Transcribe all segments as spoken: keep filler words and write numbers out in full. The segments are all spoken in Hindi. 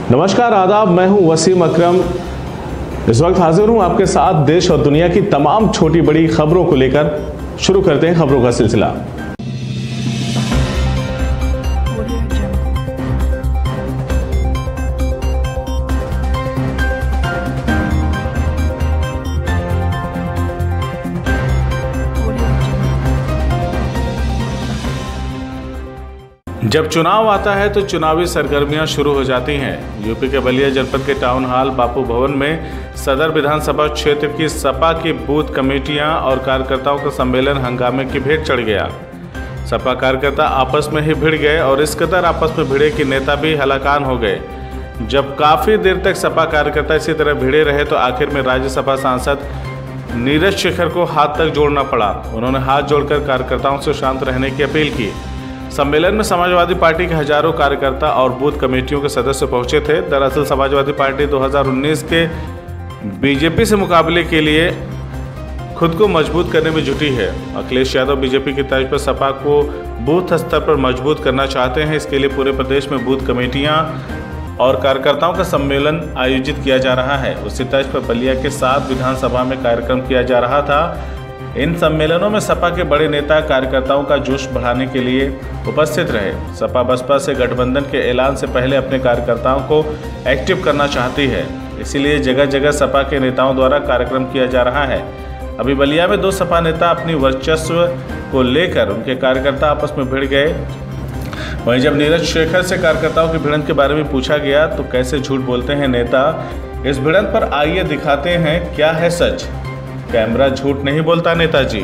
नमस्कार, आदाब। मैं हूं वसीम अकरम। इस वक्त हाजिर हूं आपके साथ देश और दुनिया की तमाम छोटी बड़ी खबरों को लेकर। शुरू करते हैं खबरों का सिलसिला। जब चुनाव आता है तो चुनावी सरगर्मियां शुरू हो जाती हैं। यूपी के बलिया जनपद के टाउन हॉल बापू भवन में सदर विधानसभा क्षेत्र की सपा की बूथ कमेटियां और कार्यकर्ताओं का सम्मेलन हंगामे की भेंट चढ़ गया। सपा कार्यकर्ता आपस में ही भिड़ गए और इस कदर आपस में भिड़े कि नेता भी हलाकान हो गए। जब काफ़ी देर तक सपा कार्यकर्ता इसी तरह भिड़े रहे तो आखिर में राज्यसभा सांसद नीरज शेखर को हाथ तक जोड़ना पड़ा। उन्होंने हाथ जोड़कर कार्यकर्ताओं से शांत रहने की अपील की। सम्मेलन में समाजवादी पार्टी के हजारों कार्यकर्ता और बूथ कमेटियों के सदस्य पहुंचे थे। दरअसल समाजवादी पार्टी दो हज़ार उन्नीस के बीजेपी से मुकाबले के लिए खुद को मजबूत करने में जुटी है। अखिलेश यादव बीजेपी की तर्ज पर सपा को बूथ स्तर पर मजबूत करना चाहते हैं। इसके लिए पूरे प्रदेश में बूथ कमेटियां और कार्यकर्ताओं का सम्मेलन आयोजित किया जा रहा है। उसी तर्ज पर बलिया के सात विधानसभा में कार्यक्रम किया जा रहा था। इन सम्मेलनों में सपा के बड़े नेता कार्यकर्ताओं का जोश बढ़ाने के लिए उपस्थित रहे। सपा बसपा से गठबंधन के ऐलान से पहले अपने कार्यकर्ताओं को एक्टिव करना चाहती है, इसीलिए जगह जगह सपा के नेताओं द्वारा कार्यक्रम किया जा रहा है। अभी बलिया में दो सपा नेता अपनी वर्चस्व को लेकर उनके कार्यकर्ता आपस में भिड़ गए। वहीं जब नीरज शेखर से कार्यकर्ताओं की भिड़ंत के बारे में पूछा गया तो कैसे झूठ बोलते हैं नेता, इस भिड़ंत पर आइए दिखाते हैं क्या है सच। कैमरा झूठ नहीं बोलता नेताजी।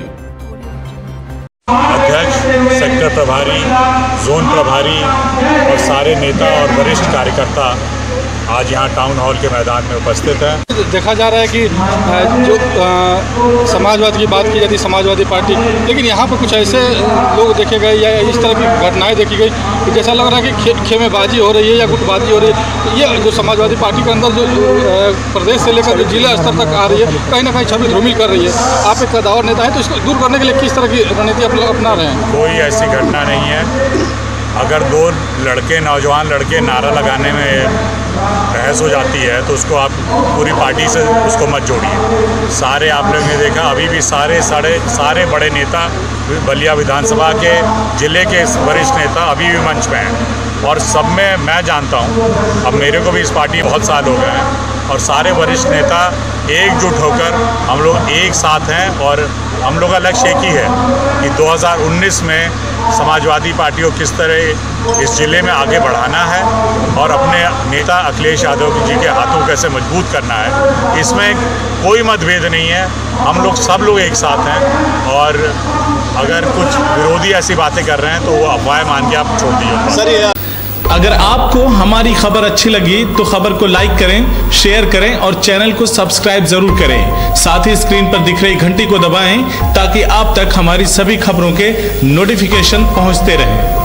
अध्यक्ष, सेक्टर प्रभारी, जोन प्रभारी और सारे नेता और वरिष्ठ कार्यकर्ता आज यहाँ टाउन हॉल के मैदान में उपस्थित हैं। देखा जा रहा है कि जो समाजवाद की बात की जाती है समाजवादी पार्टी, लेकिन यहाँ पर कुछ ऐसे लोग देखे गए या इस तरह की घटनाएं देखी गई कि जैसा लग रहा है कि खे, खेमेबाजी हो रही है या गुटबाजी हो रही है। ये जो समाजवादी पार्टी के अंदर जो प्रदेश से लेकर जो जिला स्तर तक आ रही है, कहीं ना कहीं छवि धूमिल कर रही है। आप एक कदावर नेता है तो इसको दूर करने के लिए किस तरह की रणनीति अपना रहे हैं? कोई ऐसी घटना नहीं है। अगर दो लड़के नौजवान लड़के नारा लगाने में बहस हो जाती है तो उसको आप पूरी पार्टी से उसको मत जोड़िए। सारे आप लोगों ने देखा अभी भी सारे सारे सारे बड़े नेता बलिया विधानसभा के जिले के वरिष्ठ नेता अभी भी मंच में हैं और सब में मैं जानता हूं, अब मेरे को भी इस पार्टी बहुत साल हो गए हैं और सारे वरिष्ठ नेता एकजुट होकर हम लोग एक साथ हैं और हम लोग का लक्ष्य एक ही है कि दो हज़ार उन्नीस में समाजवादी पार्टी को किस तरह इस ज़िले में आगे बढ़ाना है और अपने नेता अखिलेश यादव जी के हाथों कैसे मजबूत करना है। इसमें कोई मतभेद नहीं है, हम लोग सब लोग एक साथ हैं और अगर कुछ विरोधी ऐसी बातें कर रहे हैं तो वो अफवाह मान के आप छोड़ दीजिए। सर, अगर आपको हमारी खबर अच्छी लगी तो खबर को लाइक करें, शेयर करें और चैनल को सब्सक्राइब जरूर करें। साथ ही स्क्रीन पर दिख रही घंटी को दबाएं ताकि आप तक हमारी सभी खबरों के नोटिफिकेशन पहुंचते रहें।